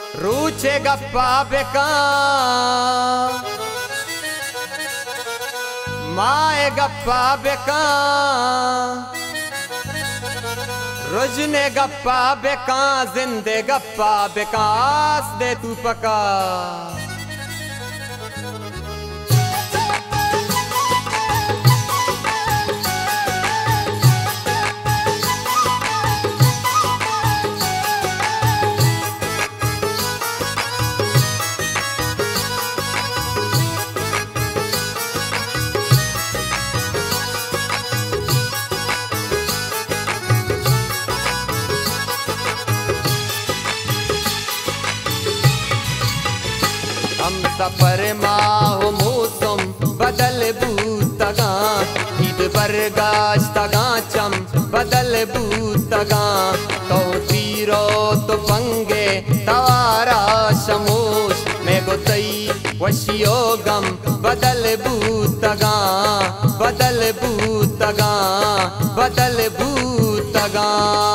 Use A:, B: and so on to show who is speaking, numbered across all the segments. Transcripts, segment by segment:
A: रूचे गप्पा बेका माए गप्पा बेका रुजने गप्पा बेका जिंदे गप्पा बेकास दे तू पका हम सफर माहो मौसम बदल बूतगा ईद बरगाश्तगा चम बदल बूतगा तो तीरो तो पंगे तवारा शमोश में गोतई वशियो गम बदल बूतगा बदल बूतगा बदल बूतगा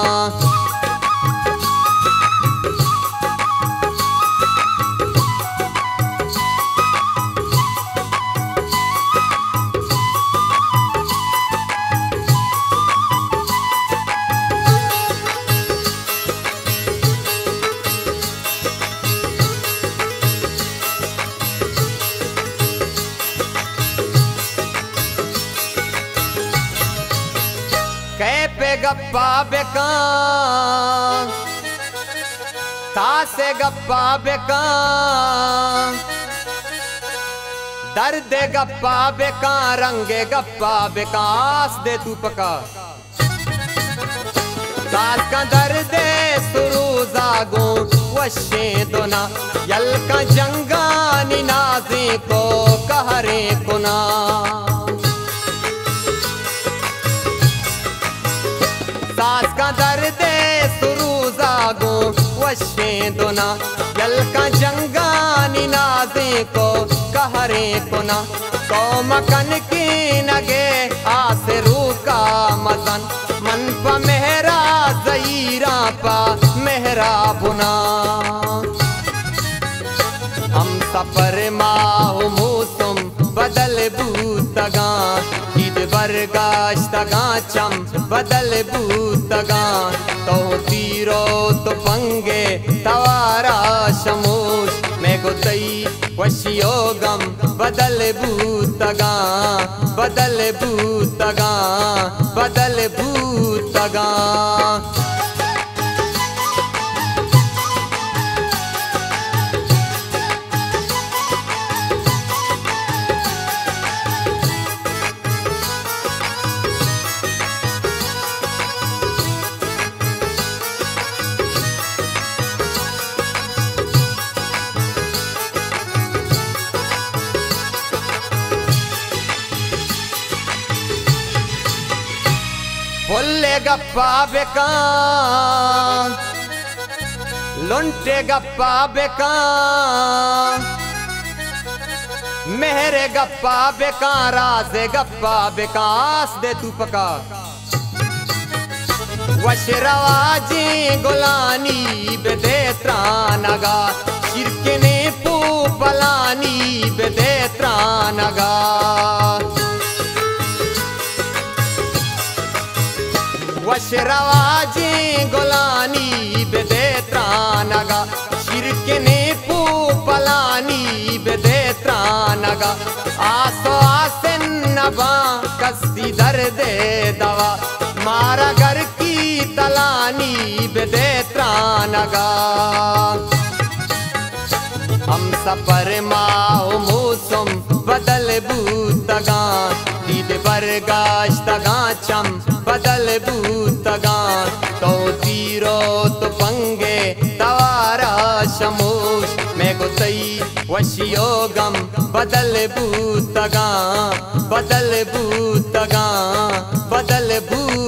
A: कै पे गप्पा बेका तासे गप्पा बेका दर्द गप्पा बेका रंगे गप्पा बेकास दे तू पका तास का दर्द सुरू जागो वशे दोना यल का जंगा निनाजी को कहरे कुना सास का दर्द सुरू जागो वशे दोना यल का जंगा निनाजे को कहरे कोना तो मकन की नगे आसरू का मजन मन पा मेहरा जईरा पा मेहरा बुना हम सफर माहो मौसम बदल बूतगा ईद बरगाश्तगा चम बदल बूतगा तो तीरो तो पंगे तवारा शमोश में गोतई वशियो गम बदल बूतगा बदल बूतगा बदल बूतगा बोले गप्पा बेका लुंटे गप्पा बेका मेहरे गप्पा बेका राजे गप्पा बेकास दे तू पका वशरवाजी गुलानी बेदे त्रानगा शिरकने पू पलानी बेदे त्रानगा वशरवाजी गुलानी बेदे त्रानगा शिरकने पू पलानी बेदे त्रानगा आसो आसन नबा कस्ती दर्दे दवा मारा घर की तलानी बेदे त्रानगा हम सफर माहो मौसम बदल बूतगा ईद बरगाश्तगा चम बदल बूतगा तो तीरो तो पंगे तवारा शमोश में गोतई वशियो गम बदल बूतगा बदल बूतगा बदल बूतगा